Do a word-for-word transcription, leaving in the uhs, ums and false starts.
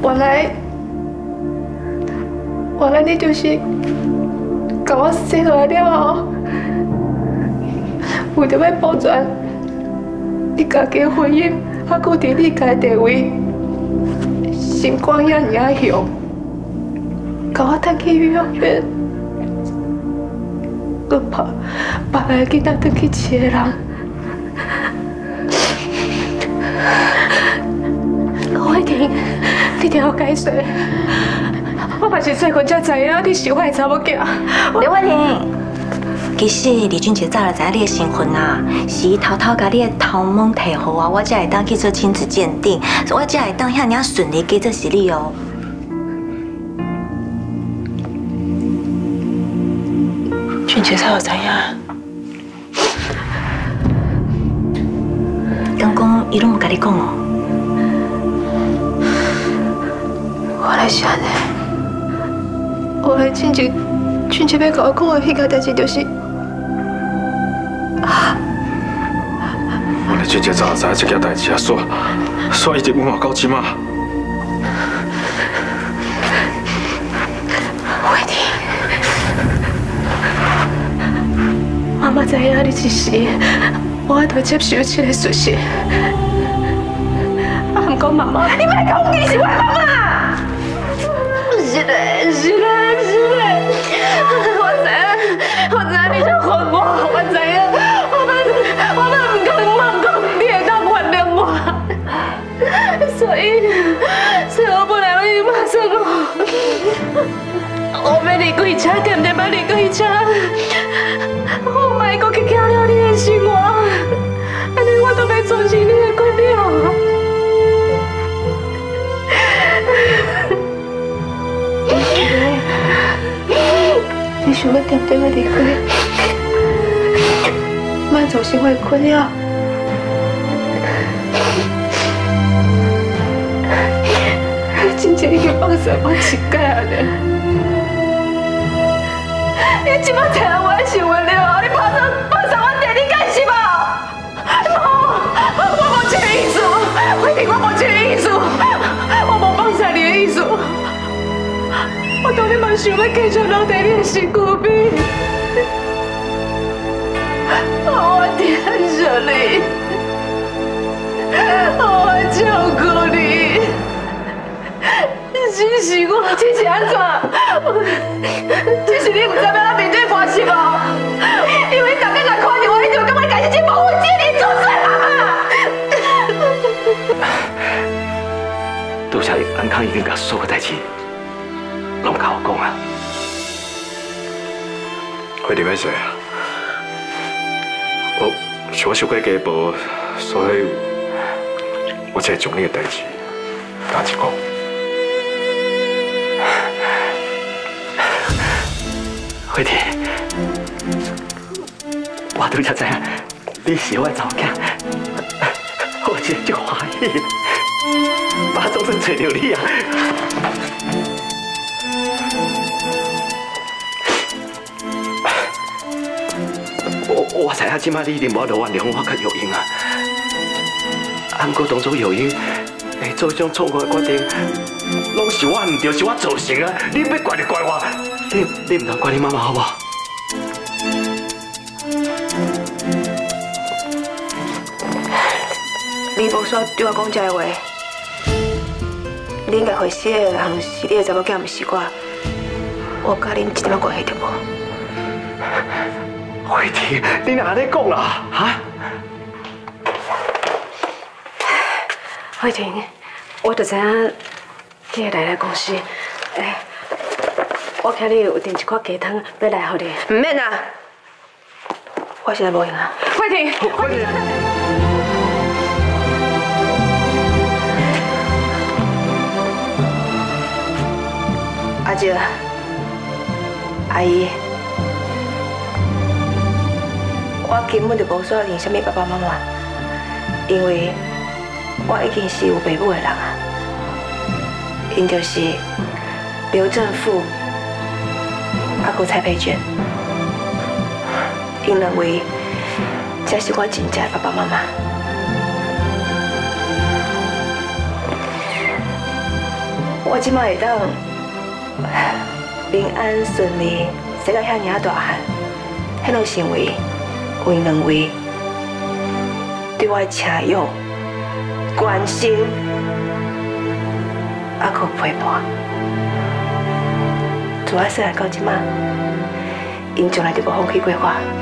原来，原来你就是把我生下来了后，为着要保全你家己的婚姻，还佫伫你家地位，心肝遐尔凶，把我带去医院，佫把把来囡仔转去饲的人。 慧婷，你听我解释，我嘛是细汉才知影你是我的查某囝。 刘慧婷，其实李俊杰早就知影你的身份啦，是伊偷偷甲你的头毛摕好啊，我才会当去做亲子鉴定，我才会当遐尔顺利记做是你哦。 俊杰早就知影， 刚讲伊拢无甲你讲哦。 原来是安尼，原来俊杰，俊杰要甲我讲的迄个代志，就是啊。 原来俊杰早就知影这件代志啊，所所以一直问我到即马。 慧婷，妈妈知影你一时，我都接受这个事实。啊，不过妈妈，你莫讲你是我妈妈。 是的，是的，是的，我知影，我知影你想还我，我知影，我们我们唔敢妄讲你会当原谅我，所以所以我本来要马上我，我要离开车，点点要离开车，我莫再去搅了你的生活，安尼我都要重视你的管了。 你想要点点要离开，莫造成我的困扰。真正已经放下我一届了。你即摆知影我的想法了，你拍上拍上我爹，你干是无？无，我无这个意思，慧婷，我无这个意思，我无放下你的意思。 我当然嘛想要继续留在你的身边，我疼着你，我照顾你，只是我这是安怎？只是你唔知要怎面对关系无？因为大家若看到我，你就感觉家是一无负责任、做衰妈妈。 拄则安康已经甲所有代志。 拢甲我讲啊！ 慧婷要说啊，我是我小过家暴，所以我才将你的代志甲一讲。 慧婷，我拄则知影你是我的查某囝，我真足欢喜，爸总算找到你啊！ 我我知影，即摆你一定无得原谅我甲有英啊。啊，不过当初有英会做这种错误的决定，拢是我唔对，是我造成啊！你要怪就怪我，你你唔通怪你妈妈好不好？ 你无需要对我讲这个话。你应该回死的人是你的查某囝，唔是我。我甲恁一点仔关系都无。 慧婷，你哪在讲啦？哈？ 慧婷，我就知影你会来来公司，诶，我看你有订一块鸡汤要来互你。唔免啊，我现在无用啊。慧婷，慧婷。阿姐，阿姨。 我根本就无需要认什么爸爸妈妈，因为我已经是有爸母的人啊。因就是刘正富，还有蔡佩娟，因认为这是我真正的爸爸妈妈。 我即摆会当平安顺利，生到遐尔大汉，迄拢是因为有因两位对我的车友关心，还佫陪伴。自我细汉到即摆，因从来就无放弃过我。